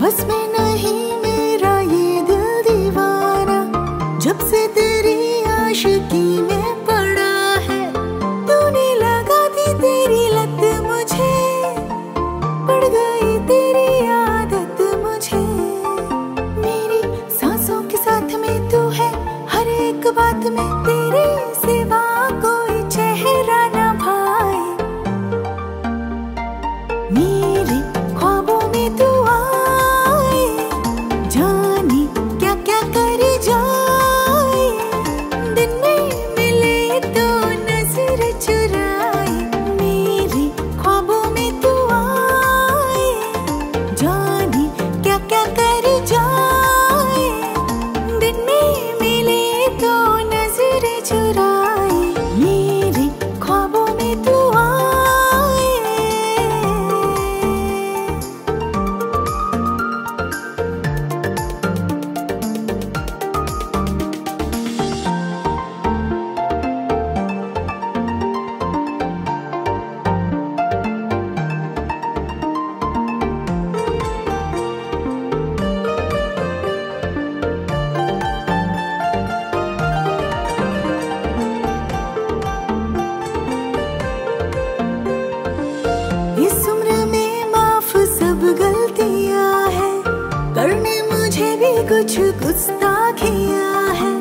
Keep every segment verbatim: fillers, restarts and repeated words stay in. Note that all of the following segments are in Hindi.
बस में नहीं मेरा ये दिल दीवाना, जब से तेरी आशिकी में पड़ा है। तूने लगा दी तेरी लत मुझे, पड़ गई तेरी आदत मुझे। मेरी सांसों के साथ में तू है, हर एक बात में तेरे सिवा कोई चेहरा न भाए। मेरे ख्वाबों में तू आए, जाने क्या क्या कर जाए। दिन में मिले तो नजर चुराए। मेरे ख्वाबों में तू आए, जाने क्या क्या कर जाए। दिन में मिले तो नजर चुराए। मेरे ख्वाबों में तू आए। इस उम्र में माफ सब गलतियां हैं, करने मुझे भी कुछ गुस्ताखियां हैं।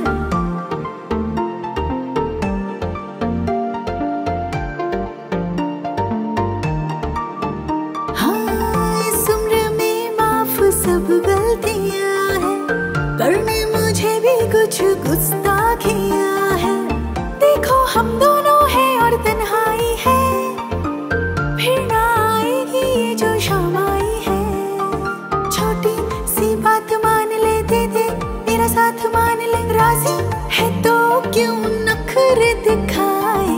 हाँ, इस उम्र में माफ सब गलतियां हैं, करने मुझे भी कुछ गुस्ताखियां हैं। देखो हम दोनों हैं और तन्हाई है, फिर ना आएगी ये जो शाम आई है। छोटी सी बात मान लेते थे, मेरा साथ मान ले। राजी है तो क्यों नखरे दिखाए।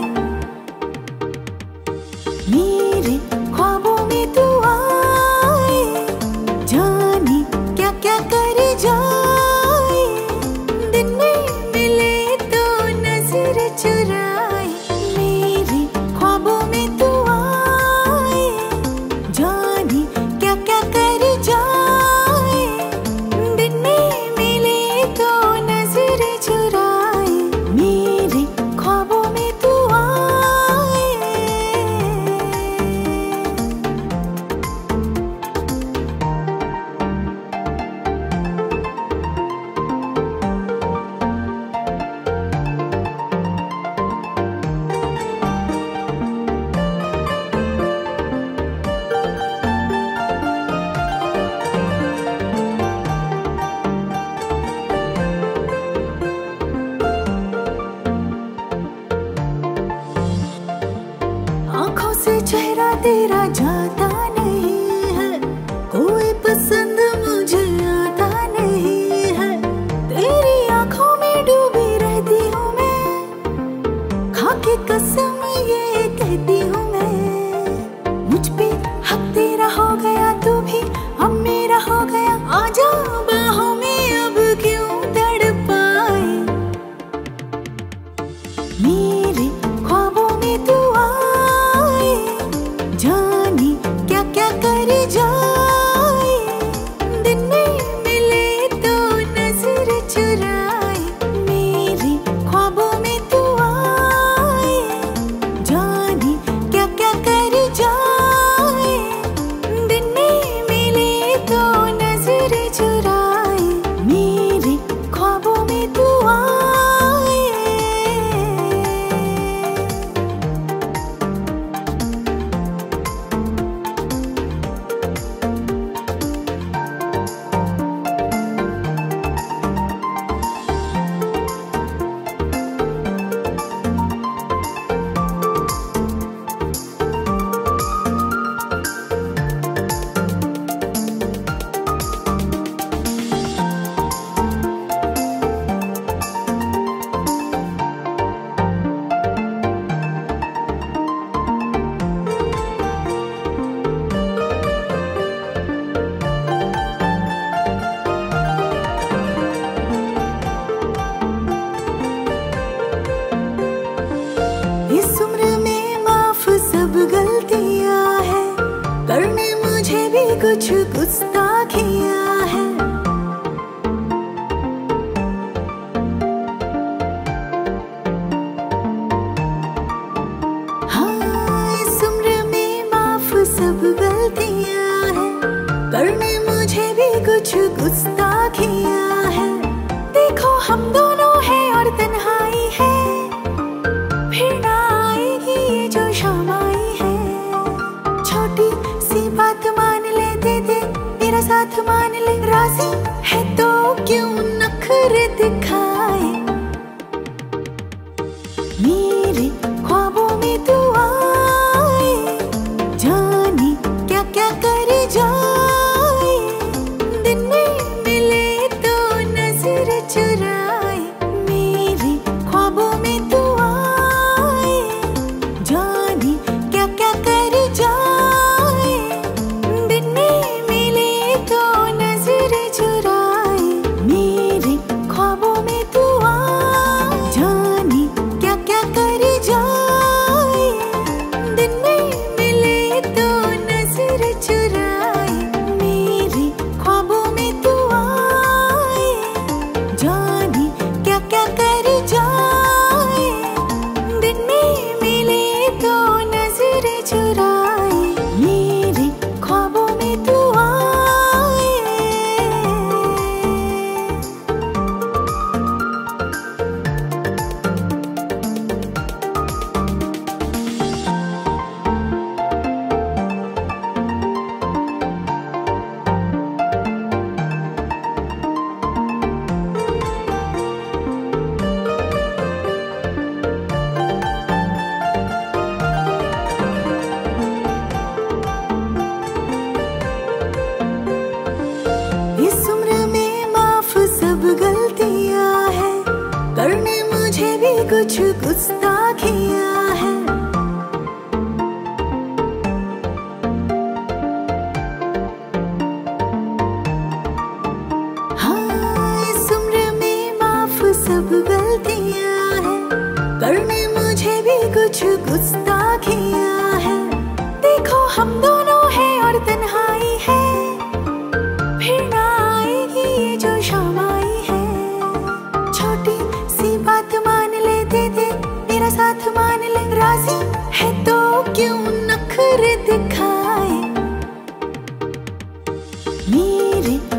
मेरे ख्वाबों में तू आए, जाने क्या क्या कर जाए। दिन में मिले तो नजर चुराए। मेरे ख्वाबों में तू आए, जाने क्या क्या कर जाए। दिन में मिले तो नजर चुराए। मेरे ख्वाबों में तू आए। आंखों से चेहरा तेरा जाता नहीं है, कोई पसंद मुझे आता नहीं है। तेरी आंखों में डूबी रहती हूँ मैं, खाके कसम ये कहती हूँ मैं। मुझ पे हक तेरा हो गया, तू भी अब मेरा हो गया। आजा बाहों में अब क्यों तड़पाए। मेरे ख्वाबों में तू आए, जाने क्या क्या कर जाए। दिन में मिले तो नजर चुराए। मेरे ख्वाबों में तू आए, जाने क्या क्या कर जाए। दिन में मिले तो नजर चुराए। मेरे ख्वाबों में तू आए। कुछ गुस्ताख किया है। हाँ, इस उम्र में माफ सब गलतियां हैं, करने मुझे भी कुछ गुस्ताखियां है। देखो हम दोनों हैं और तन्हाई है, फिर ना आएगी ये जो शाम आई है। छोटी सी बात मान ले, दे दे मेरा साथ मान ले, राजी है तो क्यों नखरे दिखाए। मेरे ख्वाबों में तू आए, जाने क्या क्या कर जाए। दिन में मिले तो नजर चुराए, मेरे ख्वाबों में तू आए, जाने क्या क्या कर जाए। दिन में मिले तो नजर चुराए, मेरे ख्वाबों में तू आए, जाने क्या क्या कर जाए। दिन में मिले तो नजर चुराए, मेरे ख्वाबों में तू आए, जाने क्या क्या कर जाए। दिन में मिले तो नजर चुराए, मेरे ख्वाबों में तू आए। इस उम्र में माफ सब गलतियां हैं, करने मुझे भी कुछ गुस्ताखियां है। हाँ, इस उम्र में माफ सब गलतियां हैं, करने मुझे भी कुछ गुस्ताखियां है। देखो हम दोनों हैं और तन्हाई है, फिर ना आएगी ये जो शाम आई है। छोटी सी बात मान ले, दे दे मेरा साथ मान ले, राजी है तो क्यों नखरे दिखाए। मेरे